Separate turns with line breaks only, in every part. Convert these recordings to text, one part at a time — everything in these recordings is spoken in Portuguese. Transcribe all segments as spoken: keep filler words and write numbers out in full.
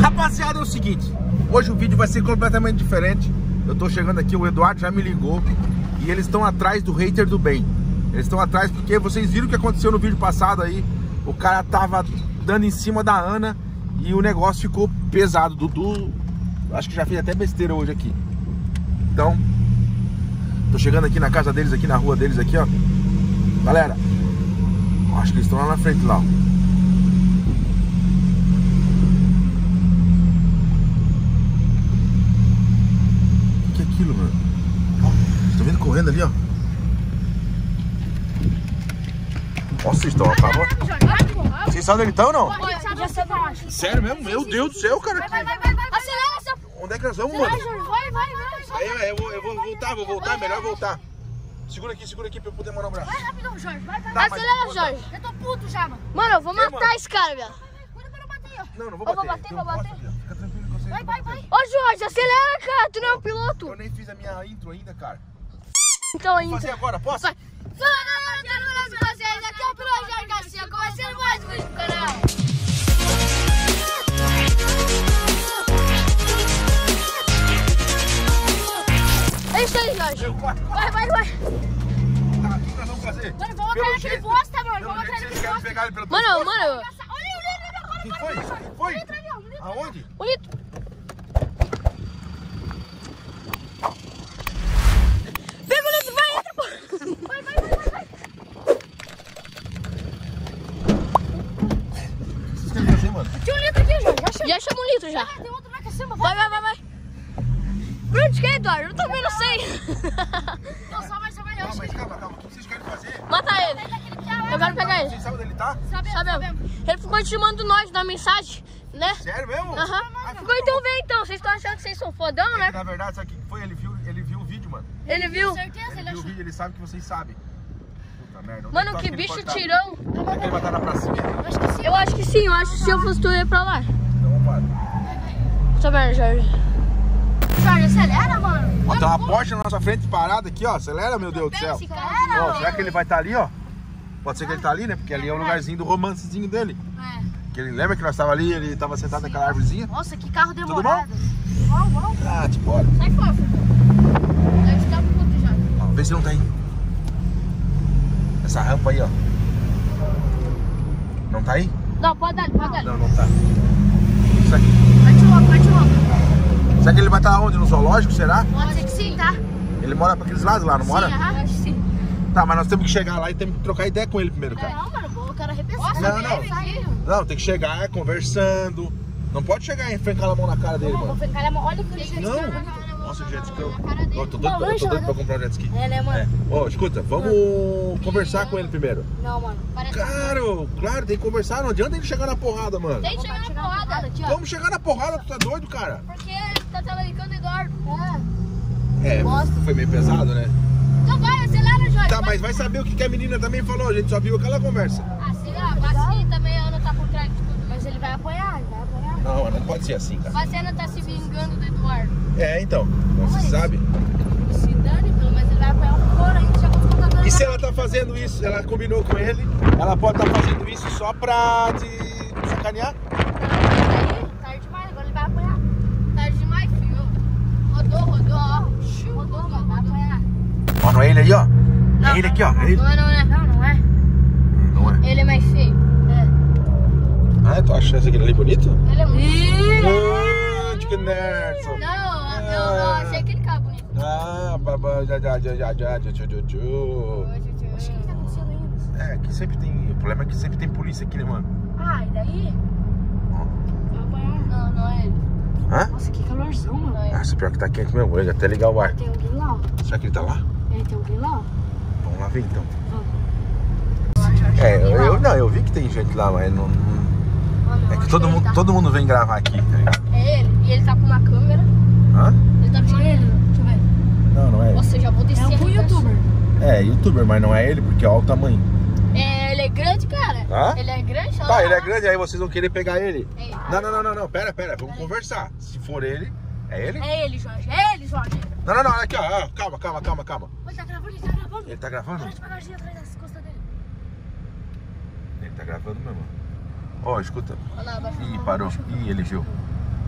Rapaziada, é o seguinte, hoje o vídeo vai ser completamente diferente. Eu tô chegando aqui, o Eduardo já me ligou e eles estão atrás do hater do bem. Eles estão atrás porque vocês viram o que aconteceu no vídeo passado aí. O cara tava dando em cima da Ana e o negócio ficou pesado. Dudu, acho que já fez até besteira hoje aqui. Então, tô chegando aqui na casa deles, aqui na rua deles aqui, ó. Galera, acho que eles estão lá na frente, lá, ó. O que é aquilo, mano? Vocês estão vendo correndo ali, ó? Nossa, vocês estão acabando. Vocês sabem onde eles estão ou não? Sério mesmo? Meu Deus do céu, cara.
Vai, vai, vai, vai. Acelera, seu...
Onde é que nós vamos, mano?
Vai, vai, vai.
Aí, eu vou, eu vou voltar, vou voltar, é melhor voltar. Segura aqui, segura aqui pra eu poder manobrar.
Vai rapidão, Jorge. Vai, vai.
Tá,
Acelera,
mas...
Jorge. Eu tô puto já, mano. Mano, eu vou
Ei,
matar
mano.
esse cara, velho. Cuida pra não bater, ó.
Não, não vou
Eu
bater.
vou bater,
Tem
vou
um
bater.
poste ali, ó. Fica tranquilo que você
Vai, vai,
bater.
vai. Ô, Jorge, acelera, cara. Tu não é um piloto.
Eu nem fiz a minha intro ainda, cara.
Então
Vou
ainda.
fazer agora, posso?
Vai. Fala, galera, com vocês. Aqui é o piloto Jorge Garcia. Começando mais um vídeo do canal. É isso aí, Jorge. Vai, vai, vai.
Tá, o que nós vamos fazer?
Mano, vamos
Pelo
atrás daquele
jeito-
bosta, mano.
Pelo
Vamos
jeito
atrás
vocês
daquele
querem
bosta.
pegar ele pelo
Mano,
pescoço.
mano.
Quem foi? Quem foi? Aonde?
Bonito. Pega o litro, vai, entra, pô. Vai, vai, vai, vai, vai.
Vocês querem fazer, mano?
Tinha um litro aqui, Jorge. Já, já chama um litro já. Tem outro lá que cima. Vai, vai, vai, vai. Por onde que é, Eduardo? Eu também não sei. Não, só vai, só vai.
Calma, mas calma, calma. O que vocês querem fazer?
Mata ele. Eu quero pegar ele.
Vocês sabem onde ele tá?
Sabemos. Ele ficou te mandando nós na mensagem, né?
Sério mesmo?
Aham. Ficou, então vem então. Vocês estão achando que vocês são fodão,
É
né?
que, na verdade, sabe o que foi? Ele viu, ele viu o vídeo, mano.
Ele viu.
Ele viu o vídeo, ele sabe que vocês sabem. Puta merda. onde
Mano,
é tá
que
aquele
bicho
portão?
tirão.
Será que ele vai estar na pracinha?
Eu acho que sim. Eu acho que se eu fosse tu, eu ia pra lá.
Então vamos lá.
Tá vendo, Jorge? Jorge, acelera, mano.
Ó, tem uma Porsche na nossa frente parada aqui, ó. Acelera, meu Deus do céu.
Cara,
Ó, será que ele vai estar ali, ó? Pode ser que ele tá ali, né? Porque ali é o lugarzinho do romancezinho dele.
É.
Que ele lembra que nós tava ali, ele tava sentado naquela árvorezinha.
Nossa, que carro
Tudo
demorado. Vamos, vamos.
Ah, te bora.
Sai fora. Deve estar puto já.
Ó, vê se não tá aí. Essa rampa aí, ó. Não tá aí?
Não, pode dar, pode dar.
Não, não tá. Isso aqui.
Parte logo, parte logo.
Será que ele vai estar onde? No zoológico, será?
Pode ser que sim, tá?
Ele mora pra aqueles lados lá, não mora?
Sim, aham. Acho que sim.
Tá, mas nós temos que chegar lá e temos que trocar ideia com ele primeiro, cara.
Não, mano, eu quero arrepensar.
Não, não. Não, tem que chegar conversando. Não pode chegar e enfiar a mão na cara dele,
Vou
mano.
ficar ali, olha o que ele
Não. Nossa, o jet ski. Eu tô doido, pra- eu tô doido pra comprar um jet ski.
É, né, mano?
É. Ó, escuta, vamos conversar com ele primeiro.
Não, mano.
Claro, claro, tem que conversar. Não adianta ele chegar na porrada, mano.
Tem que chegar na porrada aqui, ó.
Vamos chegar na porrada, tu tá doido, cara?
Porque ele tá talaricando o Eduardo.
É, foi meio pesado, né?
Então vai, acelera, Jorge.
Tá, mas vai saber o que que a menina também falou. A gente só viu aquela conversa.
Assim, ó, assim também a Ana tá por trás de tudo. Mas ele vai apanhar, ele vai apanhar.
Não, não pode ser assim, cara.
Mas a Ana tá se vingando do Eduardo.
É, então. Você sabe.
Se dane, pelo menos ele vai apanhar um coro ainda. Já vou ficar dando.
E se ela tá fazendo isso, ela combinou com ele, ela pode estar fazendo isso só pra te sacanear?
Tarde demais, agora ele vai apanhar. Tarde demais, filho. Rodou, rodou, ó. Rodou, mano, vai apanhar.
Ó, não é ele aí, ó?
Não,
É ele aqui, ó. É ele.
Não é, não é. Não, não é.
Não é.
Ele é mais feio. É.
Ah, tu acha esse aqui ali bonito?
Ele é muito.
Ah, que nerd.
Não, eu, eu achei aquele cara bonito.
Ah, babá, já, já, já, já, já, já, já, já.
Acho que ele tá acontecendo ainda.
É, que sempre tem. O problema é que sempre tem polícia aqui, né, mano?
Ah, e daí?
Ó.
Vai apanhar? Não, não é ele.
Hã?
Nossa, que calorzão, mano. Não é ele.
Nossa, pior que tá quente mesmo. Vou até ligar o ar.
Tem alguém lá, ó.
Será que ele tá lá?
É, tem alguém lá, ó.
Vamos lá ver então.
Vamos.
É, eu, eu não, eu vi que tem gente lá, mas não. não- É que todo mundo, todo mundo vem gravar aqui, tá ligado?
É ele. E ele tá com uma câmera.
Hã?
Ele tá tirando ele. Deixa eu ver.
Não, não é ele.
Nossa, eu já vou descer. É um youtuber.
É, youtuber, mas não é ele, porque olha o tamanho.
É, ele é grande, cara.
Hã?
Ele é grande, olha
Tá,
lá.
ele é grande, aí vocês vão querer pegar ele.
É.
Não, não, não, não, não, pera, pera, vamos conversar. Se for ele, é ele?
É ele, Jorge. É ele, Jorge.
Não, não, não, aqui, ó, ó, calma, calma, calma, calma.
Ele tá gravando, ele tá gravando.
Ele tá gravando?
Olha devagarzinho atrás das costas dele.
Ele tá gravando mesmo. Ó, escuta.
Olha lá, abaixa.
Ih, parou. Ih, ele viu.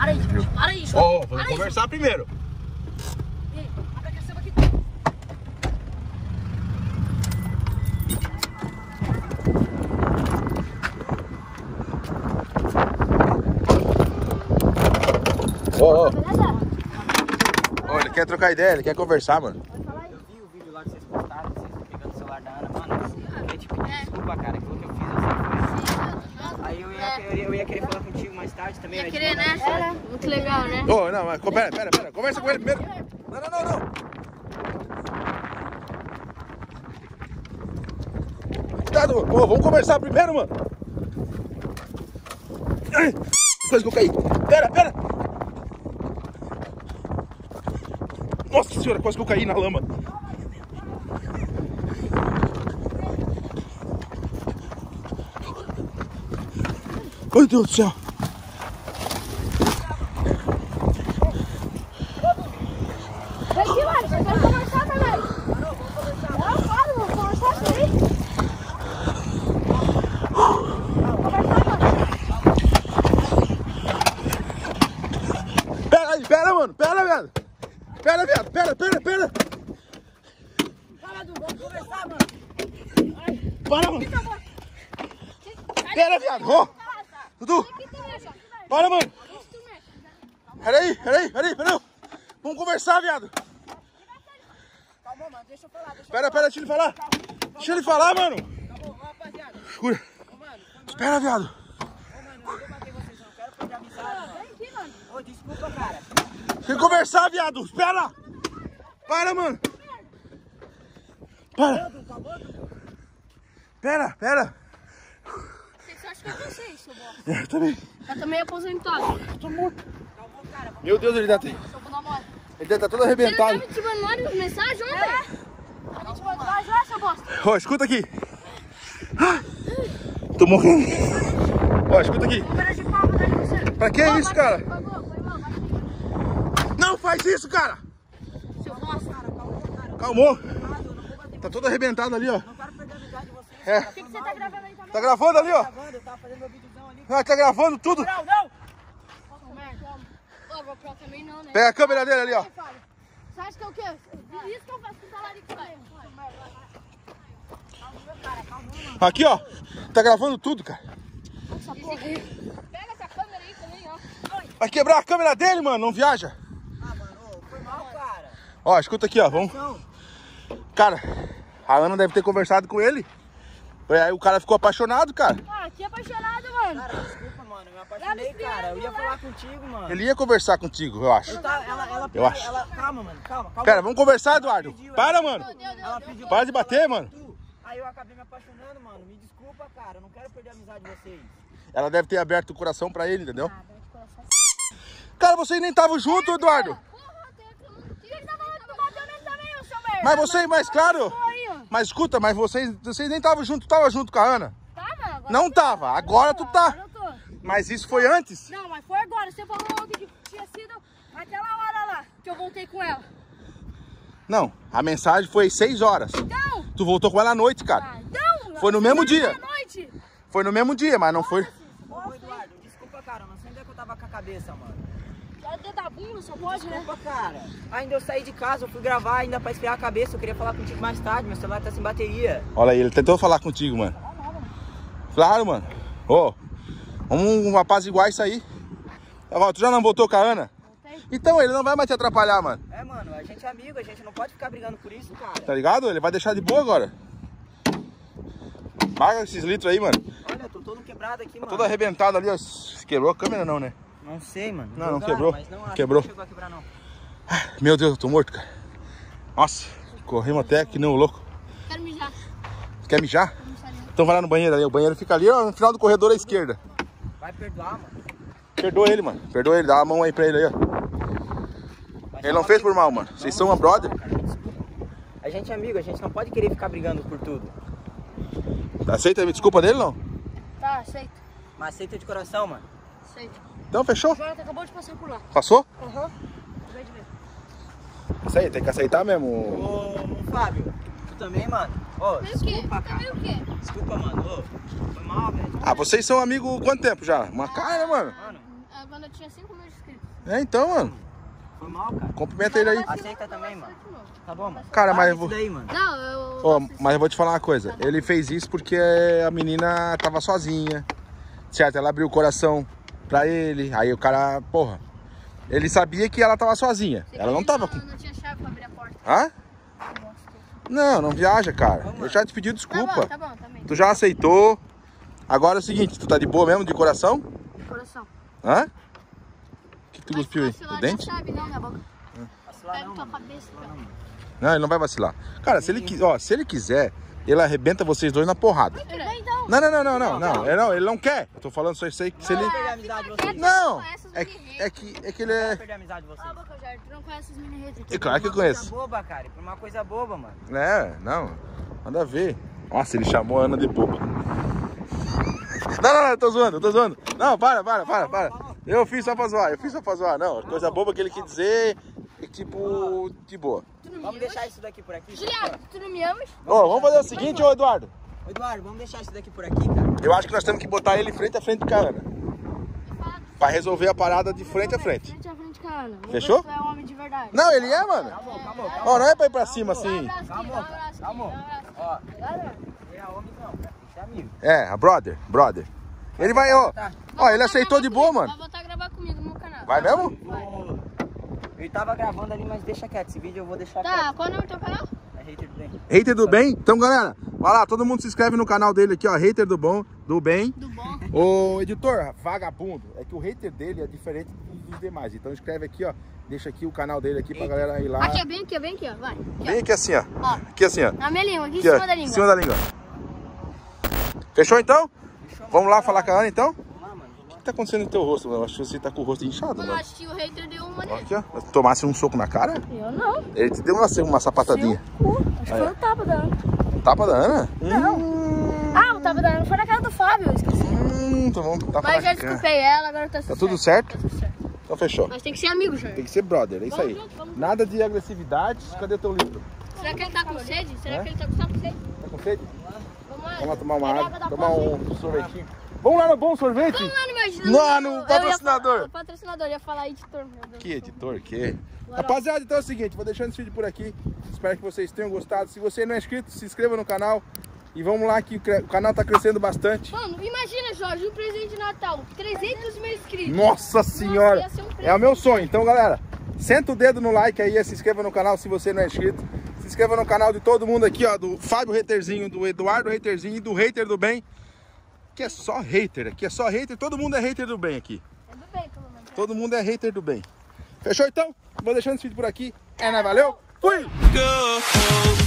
Para aí, gente. Para aí,
Ó, oh, vamos conversar aí. Primeiro.
Ei, abre a caçamba aqui.
Ó, ó. Ó, ele quer trocar ideia, ele quer conversar, mano.
Eu vi o vídeo lá que vocês postaram, vocês pegando o celular da Ana. Mano, eu ia te pedir desculpa, cara, aquilo que eu fiz assim. Aí eu ia, eu, ia, eu ia querer falar contigo mais tarde também.
Ia querer, né? Era. Muito legal, né?
Ô, oh, não, mas pera, pera, pera. Conversa com ele primeiro. Não, não, não, não. Cuidado, mano. Ô, vamos conversar primeiro, mano. Ai, quase que eu caí. Pera, pera. Nossa senhora, quase que eu caí na lama. Meu Deus do céu.
Vem aqui, mano. Você quer conversar também? Não, vamos conversar. Não, claro, vamos conversar sim. Vamos conversar, mano.
Pera aí, pera, mano. Pera, viado. Pera, viado. Pera, pera, pera.
Fala, Du, vamos conversar, mano.
Para, mano. Pera, viado. Ó. Dudu. Para, mano. Pera aí, pera aí, pera aí, pera aí. Vamos conversar, viado.
Calma, mano, deixa eu falar. Deixa eu
Pera, pera, deixa ele falar. Deixa ele falar, mano.
Tá bom, rapaziada.
Escura.
Ô, mano,
Espera, viado.
ô, mano, eu não vou bater vocês, não. Quero perder a amizade, mano.
Vem aqui, mano.
Ô, desculpa, cara.
Tem que conversar, viado. Espera. Para, mano. Para. Pera, pera.
Você acha que eu sei, seu bosta?
Eu também.
Eu também aposentado.
Tô morto. Cara,
Meu Deus, ele deve
Seu bom namorado.
ele deve estar todo
Você não
arrebentado.
tá me te mandando mensagem ontem? É. Tá me te mandando mensagem lá, seu bosta?
Ó, escuta aqui. Ah, tô morrendo. Ó, escuta aqui.
Câmera de pau, vou dar em você.
Pra que
Ó,
isso,
bate-
cara?
Foi mal, foi mal, bate-
Não faz isso, cara.
Seu bosta.
Calmou. Tá todo arrebentado ali, ó.
não quero perder a amizade de vocês.
É.
O que, que você tá gravando aí também?
Tá gravando ali, ó.
Gravando, eu tava fazendo meu videozão ali.
Ah, tá gravando tudo.
Não, não!
Ô, merda. Ô, vou pra também não, né?
Pega a câmera dele ali, ó.
Você acha que é o quê? Isso que eu faço com o talarico mesmo.
Aqui, ó. Tá gravando tudo, cara.
Essa porra aí. Pega essa câmera aí também, ó.
Vai quebrar a câmera dele, mano. Não viaja.
Ah, mano, ô, foi mal, cara.
Ó, escuta aqui, ó. Vamos.
Não.
Cara, a Ana deve ter conversado com ele. Aí o cara ficou apaixonado, cara.
Ah, que apaixonado, mano.
Cara, desculpa, mano, eu me apaixonei, cara. Eu ia falar contigo, mano.
Ele ia conversar contigo, eu acho.
Eu tava, ela, ela,
Eu acho.
Ela, calma, mano, calma, calma.
Pera, vamos conversar, Eduardo. Para, mano.
Deu, deu,
Ela
deu.
pediu
Para de bater, mano.
tu. Aí eu acabei me apaixonando, mano. Me desculpa, cara. Eu não quero perder a amizade de vocês.
Ela deve ter aberto o coração pra ele, entendeu?
Ah, deu de coração.
Cara, vocês nem estavam juntos, Eduardo.
Porra, tem que... Ele tá falando do bateu nele também, ô seu merda.
Mas vocês, mas claro.
Porra aí, ó.
Mas escuta, mas vocês, vocês nem estavam juntos, tava junto com a Ana.
Tá, mano? Agora
Não
eu tô.
tava, agora tu tá.
Agora eu tô.
Mas isso foi antes.
Não, mas foi agora. Você falou ontem que tinha sido aquela hora lá que eu voltei com ela.
Não, a mensagem foi seis horas.
Então...
Tu voltou com ela à noite,
Ah,
cara.
então...
Foi no mesmo dia.
À noite.
Foi no mesmo dia, mas não foi.
Ô, Eduardo, desculpa, cara. Não sei onde é que eu tava com a cabeça, mano.
Já dedo da bunda, só pode, né?
Desculpa, cara. Ainda eu saí de casa, eu fui gravar ainda pra esfriar a cabeça. Eu queria falar contigo mais tarde. Meu celular tá sem bateria.
Olha aí, ele tentou falar contigo, mano. Claro, mano. Ô, vamos apaziguar isso aí. Ó, tu já não voltou com a Ana? Então ele não vai mais te atrapalhar, mano.
É, mano, a gente é amigo, a gente não pode ficar brigando por isso, cara.
Tá ligado? Ele vai deixar de boa agora. Paga esses litros aí, mano.
Olha, eu tô todo quebrado aqui,
Tá
mano.
todo arrebentado ali, ó. Se quebrou a câmera não, né?
Não sei, mano.
Não, não
Claro,
quebrou.
mas não, acho
Quebrou.
que não chegou a quebrar, não.
Meu Deus, eu tô morto, cara. Nossa, corremos até que nem um louco.
Quero mijar.
Quer mijar?
Quero mijar ali.
Então vai lá no banheiro ali. O banheiro fica ali, ó, no final do corredor à esquerda.
Vai perdoar, mano.
Perdoa ele, mano. Perdoa ele. Dá a mão aí pra ele aí, ó.
Vai
Ele não
chamar
fez
pra-
por mal, mano. Vocês são uma brother.
Cara, desculpa. A gente é amigo, a gente não pode querer ficar brigando por tudo.
Aceita a desculpa dele, não?
Tá, aceito.
Mas aceita de coração, mano.
Aceito.
Então, fechou?
O Jonathan acabou de passar por lá.
Passou?
Aham. Acabei de ver.
Isso aí, tem que aceitar mesmo.
Ô, ô, Fábio, tu também, mano? Ô,
Também o quê?
desculpa, cara.
Também o quê?
Desculpa, mano. Ô, foi mal, velho.
Ah, vocês são amigos quanto tempo já? Uma cara, né, mano?
Mano,
Ah, quando eu tinha cinco mil inscritos.
É, então, mano.
Foi mal, cara.
Cumprimenta ele aí.
Aceita também, mano. Tá bom, mano.
Cara, mas eu
Isso
vou...
daí, mano.
Não, eu...
Ó, mas eu vou te falar uma coisa. Ele fez isso porque a menina tava sozinha. Certo? Ela abriu o coração pra ele. Aí o cara, porra. Ele sabia que ela tava sozinha. Ela não tava com...
Eu não tinha chave pra abrir a porta.
Hã? Não, não viaja, cara. Eu já te pedi desculpa.
Tá bom, tá bom, também.
Tu já aceitou. Agora é o seguinte, tu tá de boa mesmo, de coração?
Coração.
Hã? O que, que tu
Mas
cuspiu aí?
vacilar
O dente?
já sabe, não, minha boca.
Vacilar
Pega
não,
tua
mano.
cabeça,
Vacilar
cara.
não, mano.
Não, ele não vai vacilar. Cara, se ele, qui- ó, se ele quiser, ele arrebenta vocês dois na porrada.
Então,
Não, não, não, não, não, não. Ele não, ele não quer. Eu tô falando só isso aí. Se ele...
Eu vou perder a amizade de vocês.
Não!
conhece os
É,
mini
que- é que, é que ele
Eu vou
é...
perder a amizade de vocês.
cala a boca, Jair. Tu não conhece os mini haters.
É claro que eu
Por uma
conheço.
coisa boba, cara. Por uma coisa boba, mano.
É, não. Nada a ver. Nossa, ele chamou a Ana de boba. Não, não, não, eu tô zoando, eu tô zoando. Não, para, para, para, para. Eu fiz só pra zoar, eu fiz só pra zoar. Não, coisa boba que ele quis dizer é tipo, de boa.
Vamos deixar isso daqui por aqui?
Juliano, tu não me amas?
Ó, vamos fazer o seguinte, ô Eduardo.
Ô, Eduardo, vamos deixar isso daqui por aqui, cara.
Eu acho que nós temos que botar ele frente a frente com a Ana. Pra resolver a parada de frente a frente.
Frente a frente, cara. Vamos
Fechou?
ver se tu é um homem de verdade.
Não, ele é, mano.
Calma, calma, calma.
Ó, não é pra ir pra cima assim.
Dá um abraço aqui,
Calma,
dá um abraço aqui,
calma.
dá um abraço aqui.
Ó,
Galera,
ele é homem não, cara. Tem que ser amigo.
É, a brother, brother. Ele vai, ó. Ó, ele aceitou de boa, mano.
vai voltar a gravar comigo no meu canal.
Vai mesmo?
Ô, ele tava gravando ali, mas deixa quieto. Esse vídeo eu vou deixar
Tá,
quieto.
qual é o nome do teu canal?
É hater do bem.
Hater do bem? Então, galera, vai lá, todo mundo se inscreve no canal dele aqui, ó. Hater do bom, do bem.
Do bom.
Ô, editor, vagabundo, é que o hater dele é diferente dos demais. Então escreve aqui, ó. Deixa aqui o canal dele aqui pra galera ir lá.
Aqui, ó, bem aqui, ó, bem aqui, ó. Vai. Aqui,
Bem aqui assim, ó.
ó. Ó,
Aqui assim, ó.
na minha língua, aqui em
Aqui, ó.
cima da língua.
Em cima da língua. Fechou então? Vamos lá falar com a Ana então?
Vamos lá, mano. Vamos lá.
O que tá acontecendo no teu rosto, mano? Eu acho que você tá com o rosto inchado,
Mano,
mano.
acho que o hater deu uma
Ó,
nele.
aqui, ó. Tomasse um soco na cara?
Eu não.
Ele te deu uma, uma sapatadinha.
Cu. Acho que
Aí,
foi
ó.
um tapa da Ana.
Tapa da Ana?
Não.
Hum,
Ah, o tapa da Ana foi na cara do Fábio, eu esqueci.
hum, então vamos tapa
Mas
na
já
cara.
desculpei ela, agora tá tudo
Tá tudo certo?
Tá tudo certo.
Então fechou.
Mas tem que ser amigo, Jair.
Tem que ser brother, é isso
Vamos
aí.
junto, vamos junto.
Nada de agressividade. Cadê teu livro?
Será que ele tá com sede? Será
É?
que ele tá com sede?
Tá com sede?
Vamos lá.
Vamos lá tomar uma
Pega
água,
da
tomar
pausa aí.
um sorvetinho. Vamos lá no Bom Sorvete?
Vamos lá no mais...
Não, no
eu ia
patrocinador.
falar- patrocinador, eu ia falar editor, meu Deus.
Que editor, que? Rapaziada, então é o seguinte, vou deixando esse vídeo por aqui. Espero que vocês tenham gostado. Se você não é inscrito, se inscreva no canal. E vamos lá que o cre- o canal tá crescendo bastante.
Mano, imagina, Jorge, um presente de Natal, trezentos mil inscritos.
Nossa senhora!
ia ser um presente.
É o meu sonho. Então, galera, senta o dedo no like aí, se inscreva no canal se você não é inscrito. Se inscreva no canal de todo mundo aqui, ó, do Fábio Haterzinho, do Eduardo Haterzinho e do Hater do Bem. Que é só hater, aqui é só hater, todo mundo é hater do bem aqui.
É do bem, pelo menos.
Todo mundo é hater do bem. Fechou então? Vou deixando esse vídeo por aqui. É, né? Valeu? Fui!
Go.